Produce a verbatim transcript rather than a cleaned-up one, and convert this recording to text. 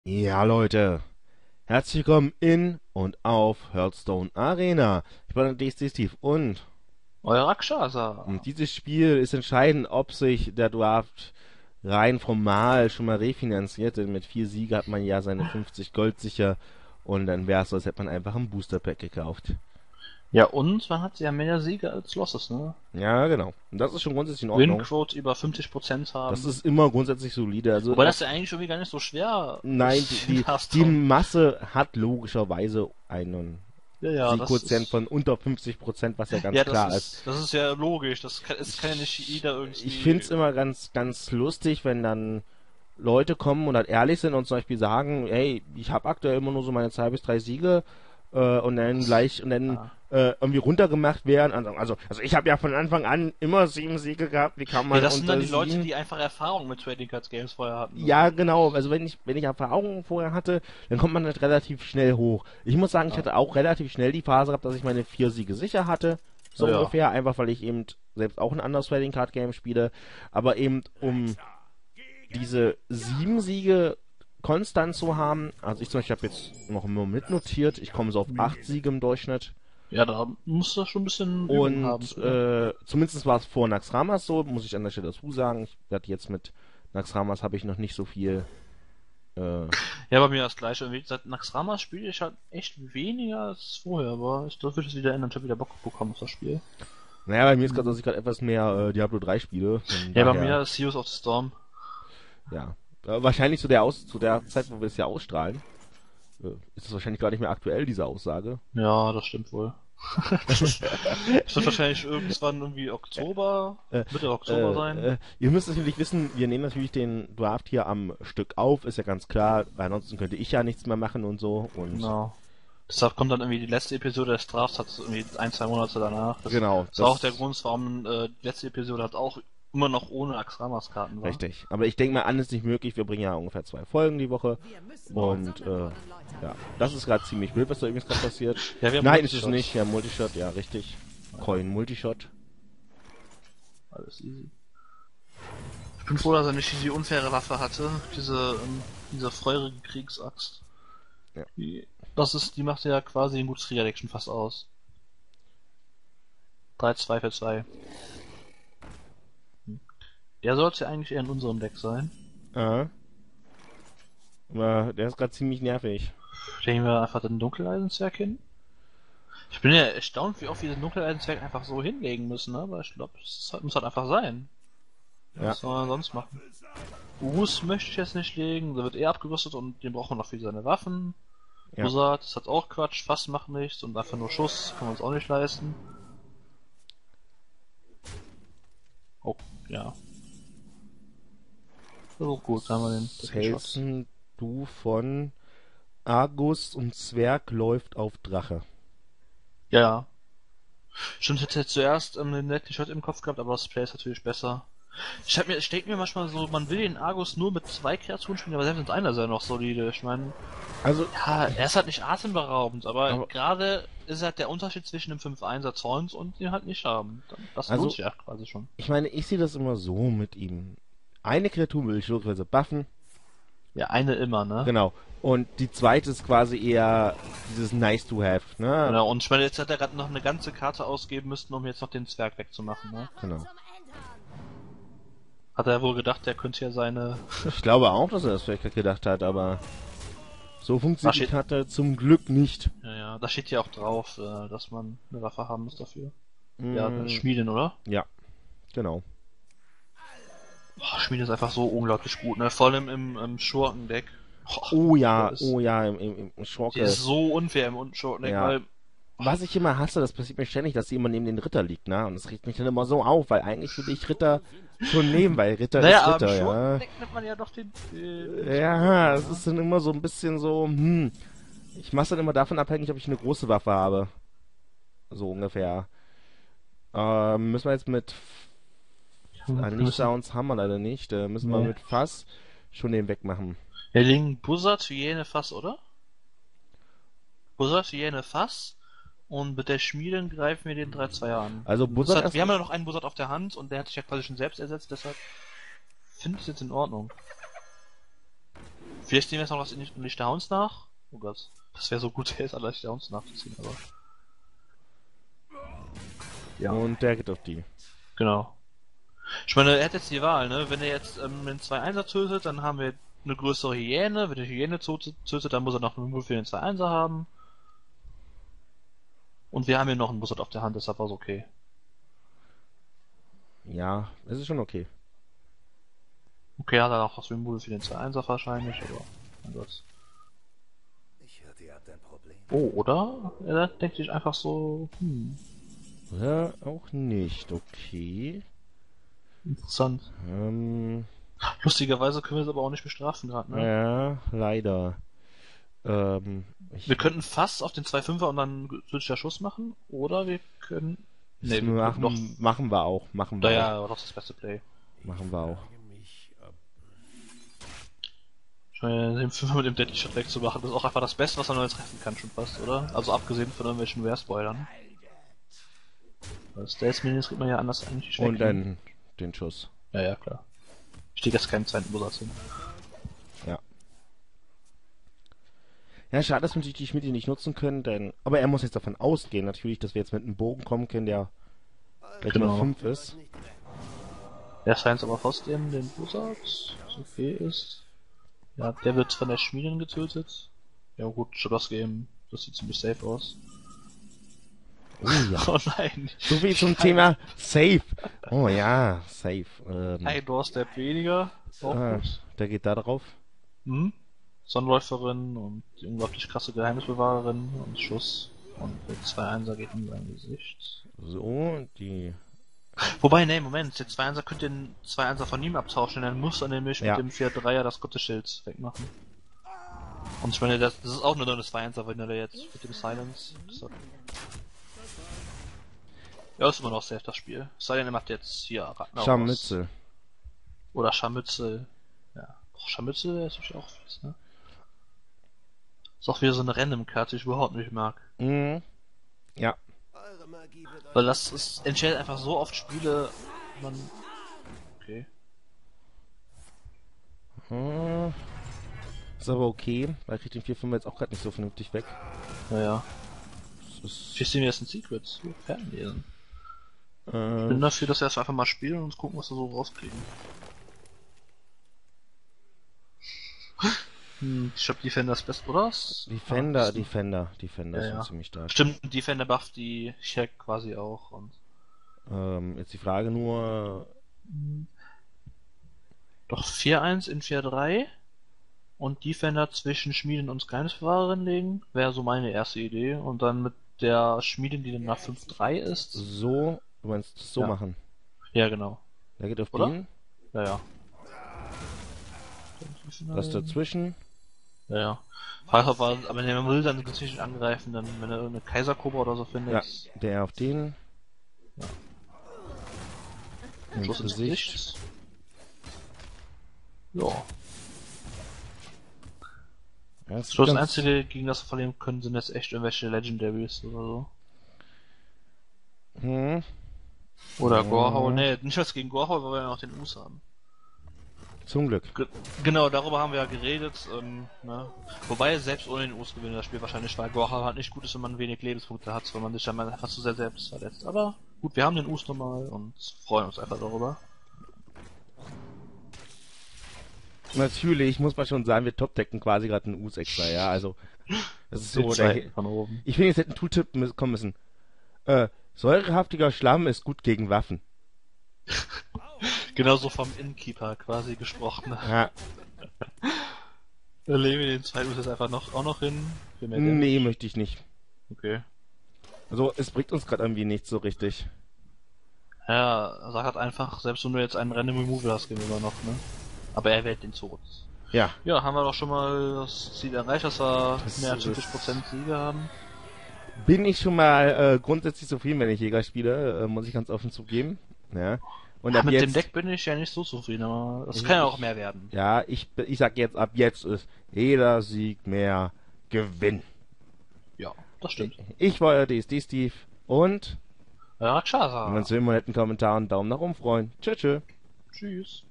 Ja, Leute, herzlich willkommen in und auf Hearthstone Arena. Ich bin der Steve und Euer Rakshasa. um dieses Spiel ist entscheidend, ob sich der Draft rein formal schon mal refinanziert, denn mit vier Siegen hat man ja seine fünfzig Gold sicher und dann wäre es so, als hätte man einfach ein Booster Pack gekauft. Ja, und man hat ja mehr Siege als Losses, ne? Ja, genau. Und das ist schon grundsätzlich in Ordnung. Winquote über fünfzig Prozent haben. Das ist immer grundsätzlich solide. Also Wobei das ja eigentlich irgendwie gar nicht so schwer nein, ist. die, die, die Masse hat logischerweise einen ja, ja, das Siegquotient ist, von unter fünfzig Prozent, was ja ganz ja, klar das ist. ist. Das ist ja logisch. Das kann, es kann ja nicht jeder irgendwie. Ich find's immer ganz, ganz lustig, wenn dann Leute kommen und halt ehrlich sind und zum Beispiel sagen, hey, ich habe aktuell immer nur so meine zwei bis drei Siege äh, und dann gleich und dann Ja. äh, irgendwie runtergemacht werden. Also, also, also ich habe ja von Anfang an immer sieben Siege gehabt. Wie kann man Ja, das sind unter dann die Leute, sieben? die einfach Erfahrung mit Trading Cards Games vorher hatten. Ja, genau. Also wenn ich wenn ich Erfahrungen vorher hatte, dann kommt man halt relativ schnell hoch. Ich muss sagen, ich Ja. hatte auch relativ schnell die Phase gehabt, dass ich meine vier Siege sicher hatte. So Ja. ungefähr, einfach weil ich eben selbst auch ein anderes Trading Card Game spiele. Aber eben um diese sieben Siege konstant zu haben, also ich zum Beispiel habe jetzt noch immer mitnotiert, ich komme so auf acht Siege im Durchschnitt. Ja, da musst du schon ein bisschen Übung haben. Und äh, zumindest war es vor Naxxramas so, muss ich an der Stelle dazu sagen. Ich werde jetzt mit Naxxramas habe ich noch nicht so viel. Äh, Ja, bei mir das gleiche. Wie gesagt, Naxxramas spiele ich halt echt weniger als vorher, aber ich glaube, ich das wieder ändern. Ich habe wieder Bock bekommen auf das Spiel. naja, bei mir ist gerade, dass ich gerade etwas mehr äh, Diablo drei spiele. Von Ja, bei daher, mir ist Heroes of the Storm. ja. Äh, wahrscheinlich zu der, Aus zu der Zeit, wo wir es ja ausstrahlen, äh, ist es wahrscheinlich gar nicht mehr aktuell, diese Aussage. Ja, das stimmt wohl. Das ist, das wird wahrscheinlich irgendwann irgendwie Oktober, Äh, Mitte Oktober Äh, sein. äh, ihr müsst natürlich wissen, wir nehmen natürlich den Draft hier am Stück auf, ist ja ganz klar, weil ansonsten könnte ich ja nichts mehr machen und so. Und Genau. Deshalb kommt dann irgendwie die letzte Episode des Drafts, hat irgendwie ein, zwei Monate danach. Das genau, ist das auch der Grund, warum äh, die letzte Episode hat auch immer noch ohne Axramas Karten war. richtig. Aber ich denke mal, an ist nicht möglich. Wir bringen ja ungefähr zwei Folgen die Woche. Und äh, ja, das ist gerade ziemlich wild, was da übrigens gerade passiert. Ja, wir haben Nein, ist es Multishots. nicht. Ja, Multishot, ja, richtig. Coin Multishot. Alles easy. Ich bin froh, dass er nicht diese unfaire Waffe hatte, diese, ähm, diese feurige Kriegsaxt. Ja. Die, das ist, die macht ja quasi ein gutes Kriegerdeck schon fast aus. drei zwei für zwei. Hm. Der sollte eigentlich eher in unserem Deck sein. Aha. Aber der ist gerade ziemlich nervig. Legen wir einfach den Dunkeleisenzwerg hin. Ich bin ja erstaunt, wie oft wir den Dunkeleisenzwerg einfach so hinlegen müssen, ne? Aber ich glaube, das muss halt einfach sein. Ja. Was soll man sonst machen? Urus möchte ich jetzt nicht legen, der wird eher abgerüstet und den braucht man noch für seine Waffen. Ja. Bussard, das hat auch Quatsch, Fass macht nichts und einfach nur Schuss, kann man uns auch nicht leisten. Oh, ja. Das ist auch gut, da haben wir den Was den Shot. hältst denn du von Argus und Zwerg läuft auf Drache? Ja, ja. Stimmt, ich hätte zuerst ähm, den Deadly Shot im Kopf gehabt, aber das Play ist natürlich besser. Ich hab mir, ich denke mir manchmal so, man will den Argus nur mit zwei Kreaturen spielen, aber selbst mit einer ist er noch solide. Ich meine, Also, ja, er ist halt nicht atemberaubend, aber, Aber- gerade ist halt der Unterschied zwischen dem fünf einser Zauns und den halt nicht haben. Das Also- lohnt sich ja quasi schon. ich meine, ich sehe das immer so mit ihm. Eine Kreatur will ich logischerweise buffen. Ja, eine immer, ne? Genau. Und die zweite ist quasi eher dieses Nice to have, ne? Genau, und ich meine, jetzt hat er gerade noch eine ganze Karte ausgeben müssen, um jetzt noch den Zwerg wegzumachen, ne? Genau. Hat er wohl gedacht, der könnte ja seine... Ich glaube auch, dass er das vielleicht gedacht hat, aber so funktioniert Ach, die shit. Karte zum Glück nicht. Ja, ja, da steht ja auch drauf, äh, dass man eine Waffe haben muss dafür. Ja, Mm, eine Schmiedin, oder? ja, genau. Boah, Schmiede ist einfach so unglaublich gut, ne? Vor allem im, im Schurkendeck. Boah, Oh ja, das- oh ja, im, im, im Die Schurke. ist so unfair im Schurkendeck, Ja. weil... Was ich immer hasse, das passiert mir ständig, dass sie immer neben den Ritter liegt, ne? Und das regt mich dann immer so auf, weil eigentlich würde ich Ritter schon nehmen, weil Ritter Naja, ist aber Ritter, im ja. Schurkendeck nimmt man ja doch den... den Ja, es ist dann immer so ein bisschen so, hm. Ich mach's dann immer davon abhängig, ob ich eine große Waffe habe. So ungefähr. Ähm, müssen wir jetzt mit Unleash Sounds haben wir leider nicht. Äh, müssen wir Nee. mit Fass schon den wegmachen. Wir legen Bussard, Hyäne, Fass, oder? Bussard, Hyäne, Fass. Und mit der Schmiedin greifen wir den drei zwei an. Also Bussard Bussard, erst- wir haben ja noch einen Bussard auf der Hand und der hat sich ja quasi schon selbst ersetzt, deshalb finde ich es jetzt in Ordnung. Vielleicht nehmen wir jetzt noch das Licht der Hounds nach. Oh Gott. Das wäre so gut, jetzt alle Licht der Hounds nachzuziehen, aber. Ja. Und der geht auf die. Genau. Ich meine, er hat jetzt die Wahl, ne? Wenn er jetzt ähm, einen zwei Einser tötet, dann haben wir eine größere Hyäne. Wenn er die Hyäne tötet, dann muss er noch einen Move für den zwei Einser haben. Und wir haben hier noch einen Bussard auf der Hand, deshalb war es okay. Ja, es ist schon okay. Okay, hat er auch was Remove für den zwei Einser wahrscheinlich, aber mein Gott. Ich hörte, ihr habt ein Problem. Oh, oder? Er denkt sich einfach so, hm. Ja, auch nicht, okay. Interessant. Ähm, Lustigerweise können wir es aber auch nicht bestrafen gerade, ne? Ja, leider. Ähm, ich Wir könnten fast auf den zwei Fünfer und dann physischer Schuss machen, oder wir können... Nee, wir machen, doch... machen wir auch, machen wir Naja, auch. aber das ist das beste Play. Machen wir auch. Ich meine, den Fünfer mit dem Deadly Shot wegzumachen, das ist auch einfach das Beste, was man jetzt treffen kann, schon fast, oder? Also abgesehen von irgendwelchen Rare-Spoilern. Als Stealth Minions kriegt man ja anders eigentlich Und dann den Schuss. Ja, ja, klar. Steht jetzt keinen zweiten Bussard hin. Ja. Ja, schade, dass wir natürlich die Schmiede nicht nutzen können, denn... Aber er muss jetzt davon ausgehen, natürlich, dass wir jetzt mit einem Bogen kommen können, der gleich Genau. mal fünf ist. Der Science aber trotzdem den Bussard, was okay ist. Ja, der wird von der Schmiedin getötet. Ja gut, Shadows Game, das sieht ziemlich safe aus. Oh ja. Oh nein. So viel zum Thema Safe. Oh ja, Safe. Ähm, Ein Doorstep weniger. Auch ah, gut. der geht da drauf. Hm? Sonnenläuferin und die unglaublich krasse Geheimnisbewahrerin und Schuss. Und der zwei Einser geht in sein Gesicht. So, die... Wobei, nee, Moment, der zwei Einser könnte den zwei Einser von ihm abtauschen, denn dann muss er nämlich Ja. mit dem vier Dreier das Gottesschild wegmachen. Und ich meine, das, das ist auch nur eine zwei Einser Vanille jetzt mit dem Silence. Deshalb. Ja, ist immer noch safe das Spiel. Es sei denn, er macht jetzt hier Ragnarok. Scharmützel. Oder Scharmützel. Ja. Och, Scharmützel ist natürlich auch fies, ne? Ist auch wieder so eine Random-Karte, die ich überhaupt nicht mag. Mhm. Ja. Weil das ist, entscheidet einfach so oft Spiele, man... Okay. Hm. Ist aber okay, weil ich krieg den vier fünf jetzt auch gerade nicht so vernünftig weg. Naja. Das ist, Wir sehen jetzt ein Secret. Wir fernlesen. Ich äh, bin dafür, dass wir das einfach mal spielen und gucken, was wir so rauskriegen. Hm, ich glaube Defender ist best, oder? Defender, Ah, Defender, Defender Ja, sind ja. ziemlich stark. Stimmt, Defender bufft die Check quasi auch und... Ähm, jetzt die Frage nur, Doch vier eins in vier drei und Defender zwischen Schmieden und Geheimnisbewahrerin legen, wäre so meine erste Idee. Und dann mit der Schmiedin, die dann nach fünf drei ist. so, du meinst es so Ja. machen. Ja, genau. Der geht auf Oder? den, Ja, ja. das dazwischen. Ja, ja. Frage, aber, aber wenn er will, dann natürlich angreifen, dann wenn er irgendeine Kaiserkobra oder so findet. Ja, der auf den. Ja. Ins Schuss ins Gesicht. Gesicht. Ja. Ja, das Ich glaube, das ganz- einzige, gegen das wir verlieren können, sind jetzt echt irgendwelche Legendaries oder so. Hm. Oder Ja. Gorehowl. Nee, nicht was gegen Gorehowl, weil wir ja noch den Us haben. Zum Glück. Ge genau, darüber haben wir ja geredet. Ähm, ne? Wobei selbst ohne den Us gewinnen das Spiel wahrscheinlich, weil Gorehowl halt nicht gut ist, wenn man wenig Lebenspunkte hat, weil man sich dann mal einfach zu sehr selbst verletzt. Aber gut, wir haben den Us nochmal und freuen uns einfach darüber. Natürlich muss man schon sagen, wir topdecken quasi gerade einen U S extra, ja, also das ist so, Den der, zweiten von oben. ich finde, jetzt hätte ein Tooltip mü- kommen müssen. Äh, säurehaftiger Schlamm ist gut gegen Waffen. Genauso vom Innkeeper quasi gesprochen. Ja, Da legen wir den zweiten Us jetzt einfach noch, auch noch hin. Für mehr nee, Damage. möchte ich nicht. Okay. Also, es bringt uns gerade irgendwie nichts so richtig. Ja, sag halt einfach, selbst wenn du jetzt einen Random Removal hast, gehen wir immer noch, ne? Aber er wählt den Tod. Ja, Ja, haben wir doch schon mal das Ziel erreicht, dass wir Das mehr als ist- fünfzig Prozent Siege haben. bin ich schon mal äh, grundsätzlich zufrieden, wenn ich Jäger spiele, äh, muss ich ganz offen zugeben. Ja. Und ab Mit jetzt, dem Deck bin ich ja nicht so zufrieden, aber das kann ja auch mehr werden. ja, ich, ich sag jetzt, ab jetzt ist jeder Sieg mehr Gewinn. Ja, das stimmt. Ich war euer D S D Steve und Ja, Rakshasa. wenn wir uns für immer netten Kommentar und Daumen nach oben freuen. Tschö, tschö. Tschüss.